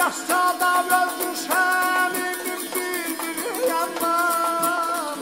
yaşada öldürşənimin bir yandan.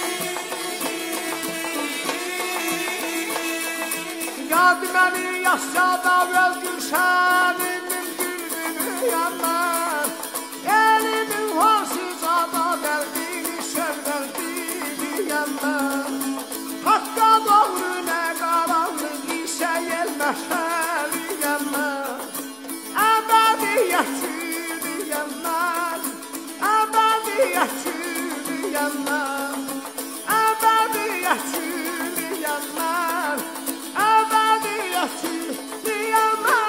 Yad məni yaşada öldürşənimin bir yandan. Elimin hoşuzada dərdini şövdərdini yandan. Haqqa doğru nə qaranlıq işə yelməşəli yandan. Əbədiyyətçili yandan, əbədiyyətçili yandan, əbədiyyətçili yandan, əbədiyyətçili yandan.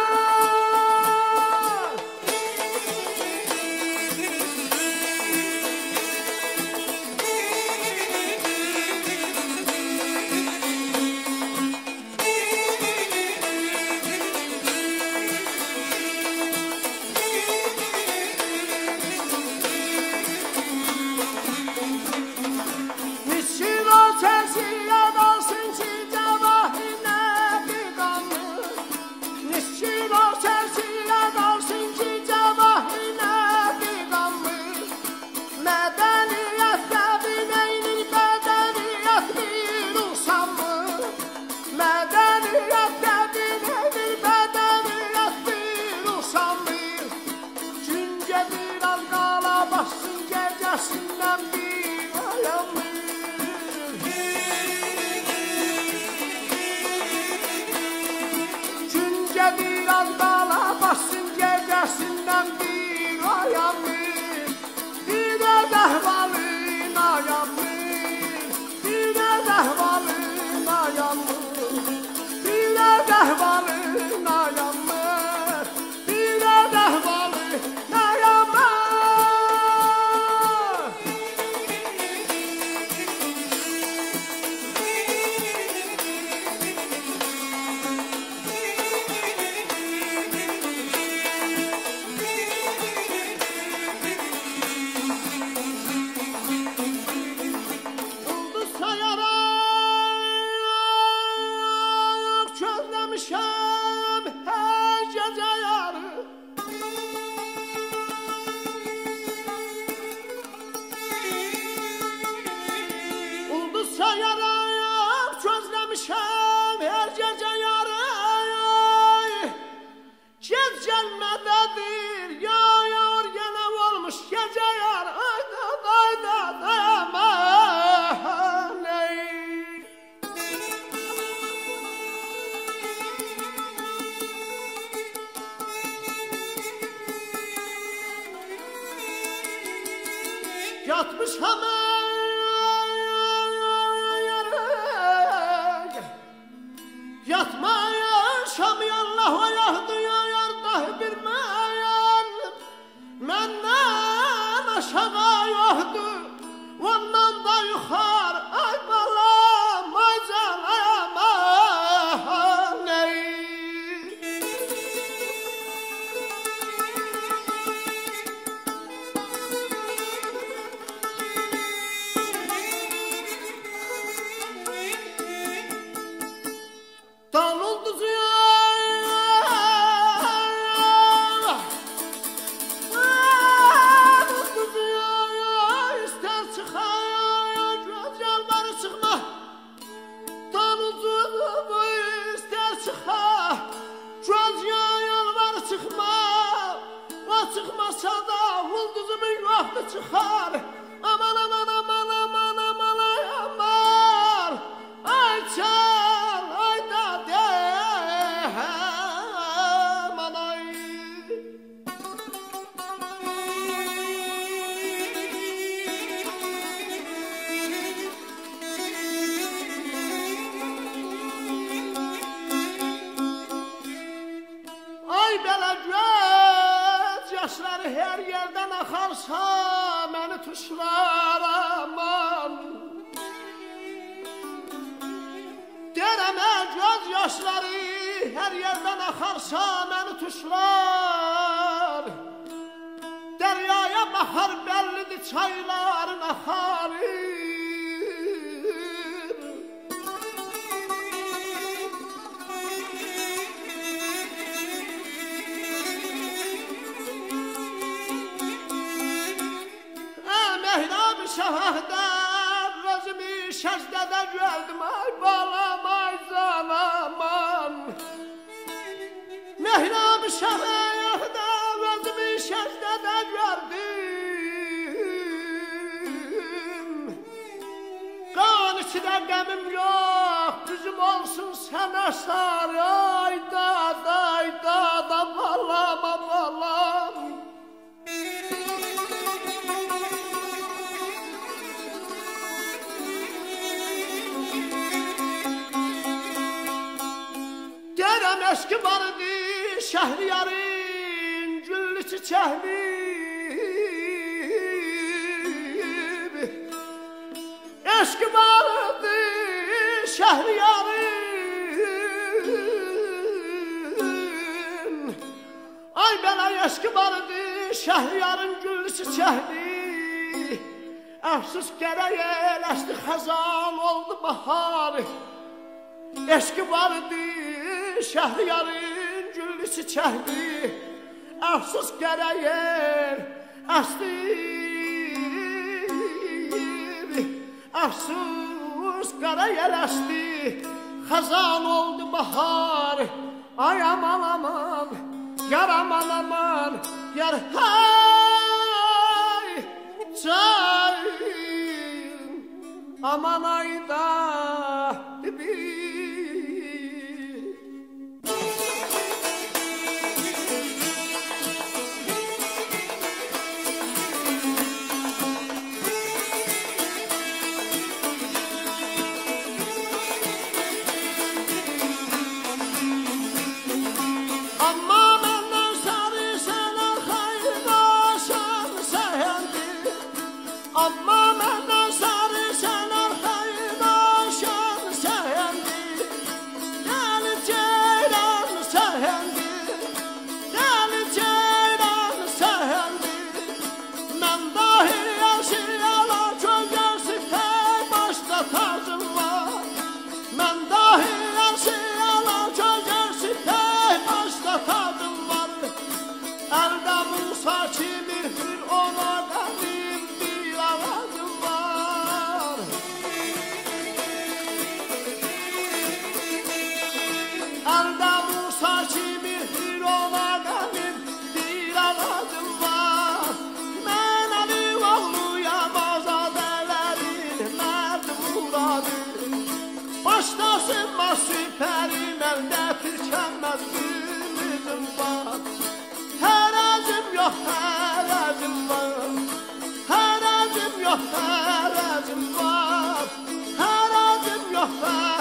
Yatmışam yatmayışam Allah ayaqdı yarda bilməyən məndən aşağı yoxdu ondan da yuxar ay balam ay canım çıxar aman aman aman aman aman ay aman ay çal ay dade aman ay ay belə göz yaşları her yerden akarsa məni tuşlar aman Dereme göz yaşları her yerden akarsa məni tuşlar Deryaya bakar bellidir çayların akarı ahtar özümü şəcdədə gördüm ay balam ay zanaman Mehrab şəhərdə özümü şəcdədə gördüm Qan içində qəmim yox düzüm olsun sənə sarı ay da balam balam Derem eski vardı Şehriyarın güllü çiçekli Eski vardı Şehriyarın Ay bela eski vardı Şehriyarın güllü çiçekli Əfsus gərək eləşdi xəzan oldu bahar Eski vardı Şehriyarın güllü çiçekli Əfsus gərək eləşdi Əfsus gərək eləşdi xəzan oldu bahar Ay aman aman yar aman aman yar hay çayım aman ayda dibi Başlasın süperim elde tükenmez ümidin var Herezim yok herezim var Herezim yok herezim var Herezim yok herezim